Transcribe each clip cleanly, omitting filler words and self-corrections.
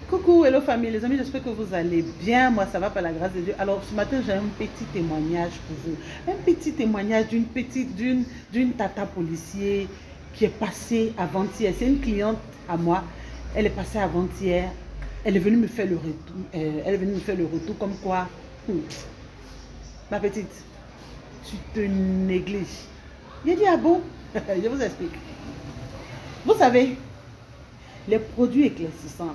Coucou, hello famille, les amis, j'espère que vous allez bien. Moi, ça va par la grâce de Dieu. Alors, ce matin, j'ai un petit témoignage pour vous. Un petit témoignage d'une tata policier qui est passée avant-hier. C'est une cliente à moi. Elle est passée avant-hier. Elle est venue me faire le retour. Elle est venue me faire le retour comme quoi, ma petite, tu te négliges. J'ai dit, ah bon? Je vous explique. Vous savez, les produits éclaircissants,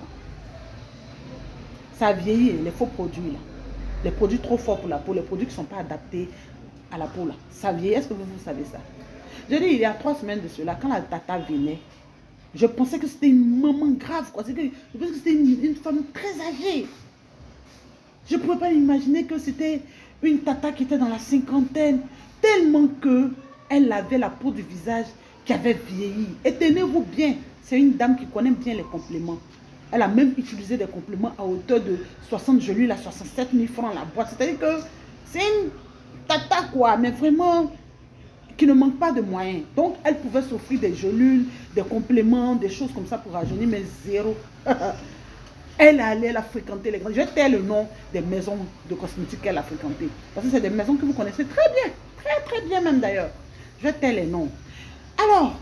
ça vieillit, les faux produits là. Les produits trop forts pour la peau, les produits qui ne sont pas adaptés à la peau là. Ça vieillit, est-ce que vous savez ça? Je dis, il y a 3 semaines de cela, quand la tata venait, je pensais que c'était une maman grave, quoi. Je pensais que c'était une femme très âgée. Je ne pouvais pas imaginer que c'était une tata qui était dans la cinquantaine, tellement que elle avait la peau du visage qui avait vieilli. Et tenez-vous bien, c'est une dame qui connaît bien les compléments. Elle a même utilisé des compléments à hauteur de 60, je lui, 67 000 francs la boîte. C'est-à-dire que c'est une tata quoi, mais vraiment qui ne manque pas de moyens. Donc, elle pouvait s'offrir des gelules, des compléments, des choses comme ça pour rajeunir, mais zéro. Elle allait la fréquenter les grands. Je tais le nom des maisons de cosmétiques qu'elle a fréquentées. Parce que c'est des maisons que vous connaissez très bien. Très, très bien même d'ailleurs. Je tais les noms. Alors,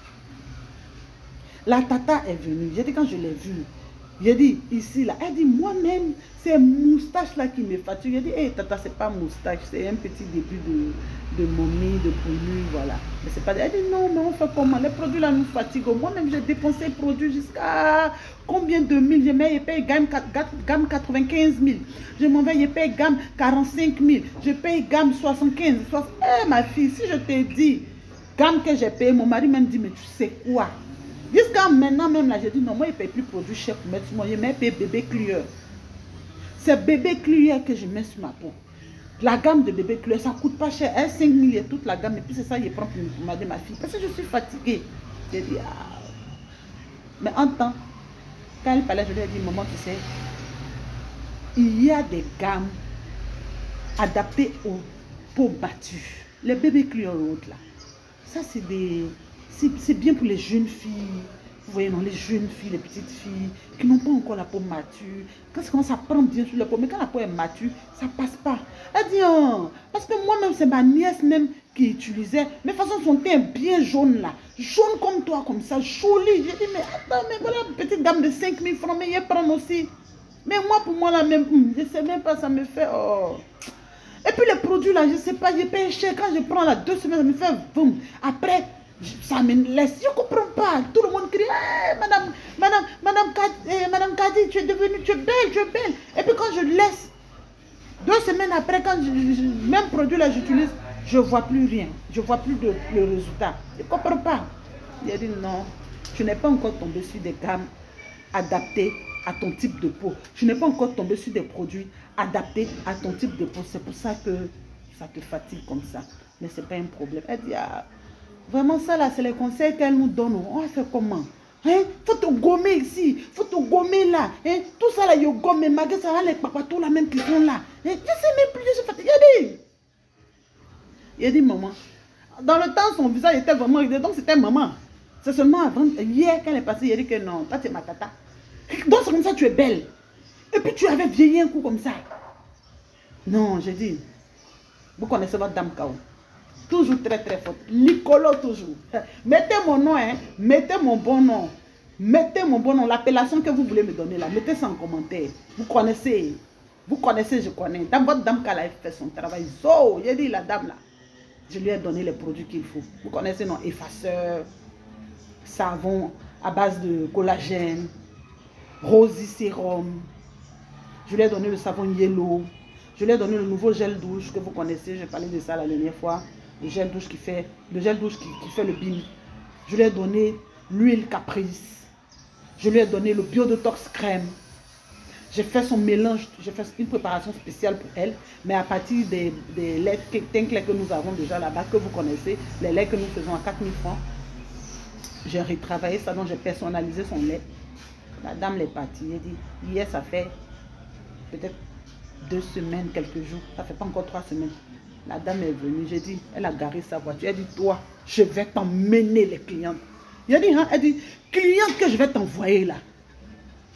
la tata est venue. J'ai dit, quand je l'ai vue, j'ai dit, ici, là, elle dit, moi-même, c'est moustache là qui me fatigue. J'ai dit, hé, tata, c'est pas moustache, c'est un petit début de momie, de brûlure, voilà. Mais c'est pas... Elle dit, non, mais on fait comment? Les produits là nous fatiguent. Moi-même, j'ai dépensé les produits jusqu'à combien de mille? Je mets, je paye gamme 95 000. Je m'en vais, je paye gamme 45 000. Je paye gamme 75 000. Eh, ma fille, si je te dis, gamme que j'ai payé, mon mari même dit, mais tu sais quoi? Jusqu'à maintenant même là, j'ai dit non, moi je ne paye plus produit cher pour mettre sur moi, je mets bébé Clear. C'est bébé Clear que je mets sur ma peau. La gamme de bébé Clear, ça ne coûte pas cher. 5 000 et toute la gamme. Et puis c'est ça, je prends pour m'aider ma fille. Parce que je suis fatiguée. J'ai dit, ah. Mais en temps, quand elle parlait, je lui ai dit, maman, tu sais, il y a des gammes adaptées aux peaux battues. Les bébé Clear autres là. Ça, c'est des... C'est bien pour les jeunes filles, vous voyez, non, les jeunes filles, les petites filles, qui n'ont pas encore la peau mature. Quand ça commence à prendre bien sur la peau, mais quand la peau est mature, ça ne passe pas. Elle dit, oh, parce que moi-même, c'est ma nièce même qui utilisait. Mais de toute façon, son teint est bien jaune là. Jaune comme toi, comme ça, joli. J'ai dit, mais attends, mais voilà une petite gamme de 5 000 francs, mais il prend aussi. Mais moi, pour moi, là même, je ne sais même pas, ça me fait... Oh. Et puis les produits là, je ne sais pas, je paye cher. Quand je prends là 2 semaines, ça me fait boum. Après... ça me laisse, je ne comprends pas. Tout le monde crie, hey, madame Kadi, tu es devenue, tu es belle. Et puis quand je laisse, 2 semaines après, quand même produit là j'utilise, je ne vois plus rien. Je ne vois plus le résultat. Je ne comprends pas. Il a dit non, tu n'es pas encore tombé sur des gammes adaptées à ton type de peau. Tu n'es pas encore tombé sur des produits adaptés à ton type de peau. C'est pour ça que ça te fatigue comme ça. Mais ce n'est pas un problème. Elle dit, ah, vraiment ça là, c'est les conseils qu'elle nous donne. On va faire comment? Hein? Faut te gommer ici, faut te gommer là. Hein? Tout ça là, il y a gomme, malgré ça, les papatos là même qui sont là. Hein? Je sais même plus, je suis fatiguée. Il a dit, maman, dans le temps, son visage était vraiment ridé, donc c'était maman. C'est seulement avant, hier, quand elle est passée, il a dit que non, toi, tu es ma tata. Donc c'est comme ça, tu es belle. Et puis tu avais vieilli un coup comme ça. Non, j'ai dit, vous connaissez votre dame Kao. Toujours très très forte. Licolo toujours. Mettez mon nom, hein. Mettez mon bon nom. Mettez mon bon nom. L'appellation que vous voulez me donner là. Mettez ça en commentaire. Vous connaissez. Vous connaissez, je connais. Dans votre dame qu'elle a fait son travail. Zo, j'ai dit la dame là. Je lui ai donné les produits qu'il faut. Vous connaissez, non? Effaceur, savon à base de collagène, rosy sérum. Je lui ai donné le savon yellow. Je lui ai donné le nouveau gel douche que vous connaissez. J'ai parlé de ça la dernière fois. Le gel douche qui fait le bim. Je lui ai donné l'huile caprice. Je lui ai donné le biodotox crème. J'ai fait son mélange, j'ai fait une préparation spéciale pour elle, mais à partir des laits que nous avons déjà là-bas, que vous connaissez, les laits que nous faisons à 4 000 francs. J'ai retravaillé ça, donc j'ai personnalisé son lait. La dame l'est partie. Elle dit, hier ça fait peut-être 2 semaines, quelques jours, ça fait pas encore 3 semaines. La dame est venue, j'ai dit, elle a garé sa voiture. Elle dit, toi, je vais t'emmener les clientes. Il a dit, hein, elle dit, cliente que je vais t'envoyer là.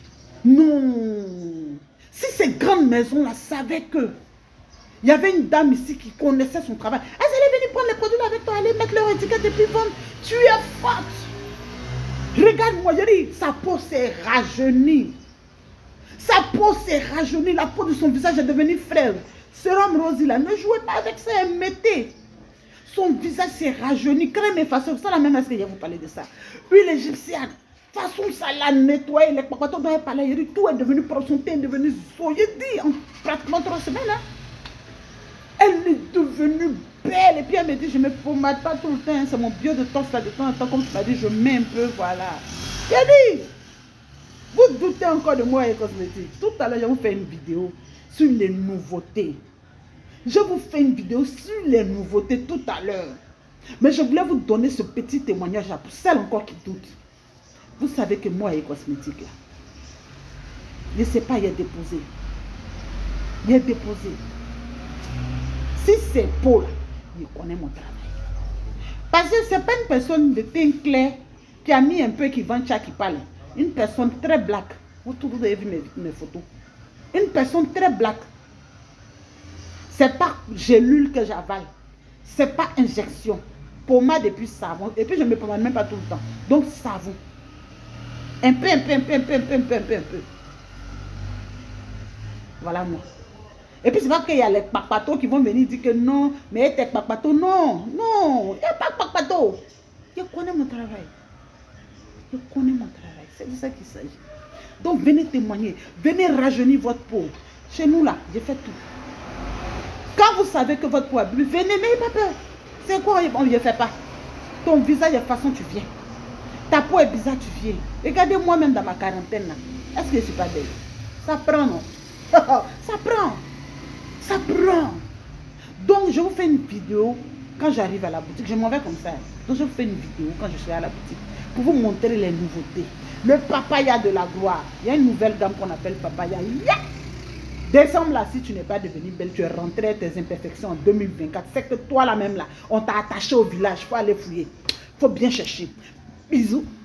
Non. Si ces grandes maisons-là savaient que il y avait une dame ici qui connaissait son travail, elles allaient venir prendre les produits là avec toi, aller mettre leur étiquette et puis vendre. Tu es forte. Regarde-moi, je dis, sa peau s'est rajeunie. Sa peau s'est rajeunie, la peau de son visage est devenue frêle. Sérum Rosie là, ne jouez pas avec ça, mettez. Son visage s'est rajeuni, crème et façon, ça la même est-ce que je vais vous parler de ça. Huile égyptienne, façon ça l'a nettoyé, les papatos dont elle parlait, tout est devenu propre, son teint est devenu soyeux, dit en pratiquement 3 semaines. Hein. Elle est devenue belle, et puis elle me dit, je ne me pommade pas tout le temps, hein. C'est mon bio de temps en temps, comme tu m'as dit, je mets un peu, voilà. J'ai dit, vous doutez encore de moi et cosmétique. Tout à l'heure, je vous fais une vidéo sur les nouveautés. Je vous fais une vidéo sur les nouveautés tout à l'heure. Mais je voulais vous donner ce petit témoignage pour celles encore qui doutent. Vous savez que moi et cosmétique là, je ne sais pas, il est déposé. Il est déposé. Si c'est Paul là, il connaît mon travail. Parce que ce n'est pas une personne de teint clair qui a mis un peu qui vend chat qui parle. Une personne très black. Vous avez vu mes photos. Une personne très black. C'est pas gélule que j'avale. C'est pas injection. Pommade et puis savon. Et puis je ne me pommade même pas tout le temps. Donc savon. Un peu. Voilà moi. Et puis c'est pas qu'il y a les papatos qui vont venir dire que non, mais tes papatos, non. Il n'y a pas de papatos. Je connais mon travail. Je connais mon travail. C'est de ça qu'il s'agit. Donc venez témoigner. Venez rajeunir votre peau. Chez nous là, j'ai fait tout. Quand vous savez que votre peau a bu, venez, n'ayez pas peur. C'est quoi? On ne fait pas. Ton visage est façon, tu viens. Ta peau est bizarre, tu viens. Regardez moi-même dans ma quarantaine là. Est-ce que je ne suis pas belle? Ça prend, non? Ça prend. Ça prend. Donc, je vous fais une vidéo quand j'arrive à la boutique. Je m'en vais comme ça. Donc, je vous fais une vidéo quand je suis à la boutique pour vous montrer les nouveautés. Le papaya de la gloire. Il y a une nouvelle gamme qu'on appelle papaya. Yeah! Décembre là, si tu n'es pas devenue belle, tu es rentré à tes imperfections en 2024. C'est que toi là même là, on t'a attaché au village. Il faut aller fouiller. Il faut bien chercher. Bisous.